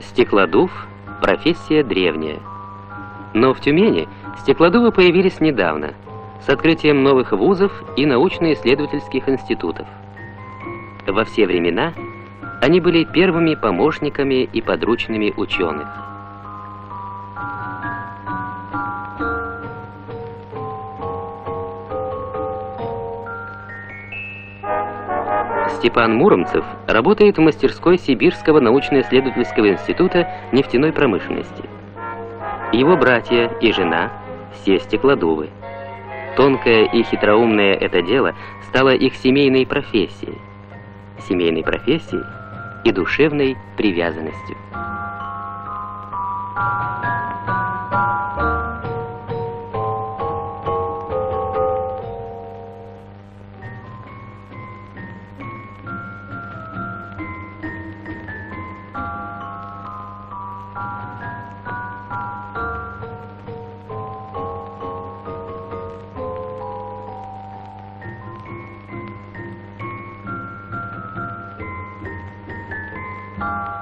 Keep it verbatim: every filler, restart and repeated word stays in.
Стеклодув – профессия древняя. Но в Тюмени стеклодувы появились недавно, с открытием новых вузов и научно-исследовательских институтов. Во все времена они были первыми помощниками и подручными ученых. Степан Муромцев работает в мастерской Сибирского научно-исследовательского института нефтяной промышленности. Его братья и жена – все стеклодувы. Тонкое и хитроумное это дело стало их семейной профессией. Семейной профессией и душевной привязанностью. Thank you.